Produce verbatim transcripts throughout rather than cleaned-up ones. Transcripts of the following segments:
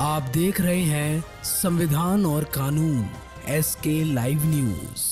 आप देख रहे हैं संविधान और कानून एस के लाइव न्यूज।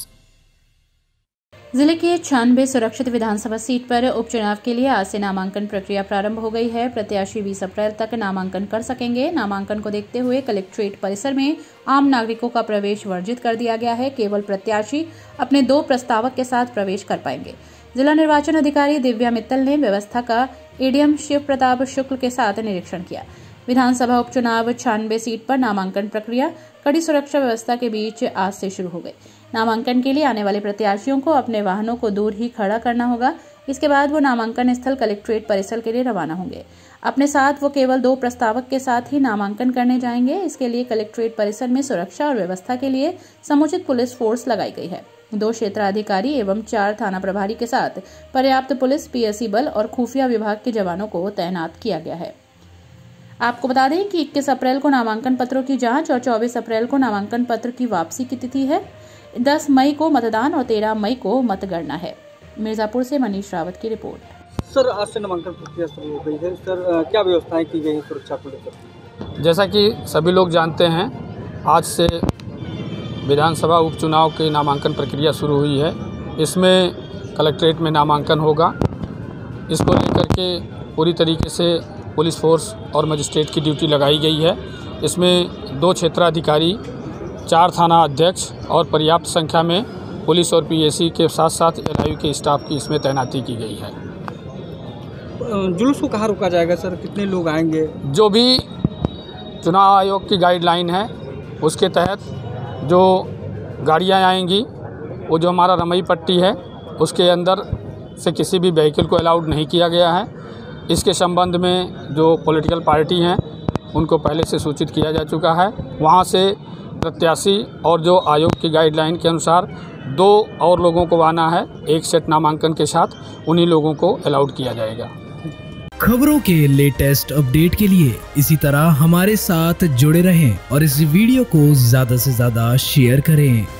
जिले के छियानवे सुरक्षित विधानसभा सीट पर उपचुनाव के लिए आज से नामांकन प्रक्रिया प्रारंभ हो गई है। प्रत्याशी बीस अप्रैल तक नामांकन कर सकेंगे। नामांकन को देखते हुए कलेक्ट्रेट परिसर में आम नागरिकों का प्रवेश वर्जित कर दिया गया है। केवल प्रत्याशी अपने दो प्रस्तावक के साथ प्रवेश कर पाएंगे। जिला निर्वाचन अधिकारी दिव्या मित्तल ने व्यवस्था का एडीएम शिव प्रताप शुक्ल के साथ निरीक्षण किया। विधानसभा उपचुनाव छियानवे सीट पर नामांकन प्रक्रिया कड़ी सुरक्षा व्यवस्था के बीच आज से शुरू हो गई। नामांकन के लिए आने वाले प्रत्याशियों को अपने वाहनों को दूर ही खड़ा करना होगा। इसके बाद वो नामांकन स्थल कलेक्ट्रेट परिसर के लिए रवाना होंगे। अपने साथ वो केवल दो प्रस्तावक के साथ ही नामांकन करने जाएंगे। इसके लिए कलेक्ट्रेट परिसर में सुरक्षा और व्यवस्था के लिए समुचित पुलिस फोर्स लगाई गई है। दो क्षेत्राधिकारी एवं चार थाना प्रभारी के साथ पर्याप्त पुलिस, पीएससी बल और खुफिया विभाग के जवानों को तैनात किया गया है। आपको बता दें कि इक्कीस अप्रैल को नामांकन पत्रों की जांच और चौबीस अप्रैल को नामांकन पत्र की वापसी की तिथि है। दस मई को मतदान और तेरह मई को मतगणना है। मिर्जापुर से मनीष रावत की रिपोर्ट। सर, आज से नामांकन प्रक्रिया शुरू हो गई है। सर, क्या व्यवस्थाएं की गई हैं सुरक्षा को लेकर? जैसा कि सभी लोग जानते हैं, आज से विधानसभा उपचुनाव की नामांकन प्रक्रिया शुरू हुई है। इसमें कलेक्ट्रेट में नामांकन होगा। इसको लेकर के पूरी तरीके से पुलिस फोर्स और मजिस्ट्रेट की ड्यूटी लगाई गई है। इसमें दो क्षेत्राधिकारी, चार थाना अध्यक्ष और पर्याप्त संख्या में पुलिस और पीएससी के साथ साथ एलआईयू के स्टाफ की इसमें तैनाती की गई है। जुलूस को कहाँ रोका जाएगा सर? कितने लोग आएंगे? जो भी चुनाव आयोग की गाइडलाइन है उसके तहत जो गाड़ियाँ आएंगी, वो जो हमारा रमई पट्टी है उसके अंदर से किसी भी व्हीकल को अलाउड नहीं किया गया है। इसके संबंध में जो पॉलिटिकल पार्टी हैं उनको पहले से सूचित किया जा चुका है। वहाँ से प्रत्याशी और जो आयोग की गाइडलाइन के अनुसार दो और लोगों को आना है, एक सेट नामांकन के साथ उन्हीं लोगों को अलाउड किया जाएगा। खबरों के लेटेस्ट अपडेट के लिए इसी तरह हमारे साथ जुड़े रहें और इस वीडियो को ज़्यादा से ज़्यादा शेयर करें।